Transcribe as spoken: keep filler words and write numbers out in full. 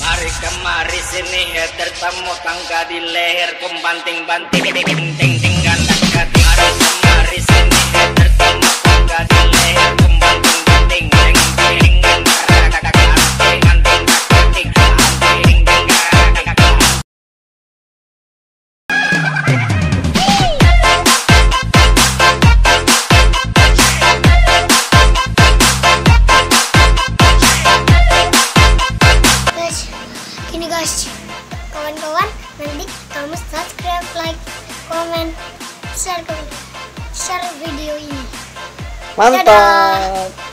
Mari kemari sini tertemu tangga di leher kumbanting-banting ting ting ting gandak ganting. Mari kemari sini tertemu tangga di leher kumbanting-banting ting ting gandak ganting ganting ganting ganting ganting. Gini guys, kawan-kawan, nanti kamu subscribe, like, komen, share, share video ini. Mantap. Dadah.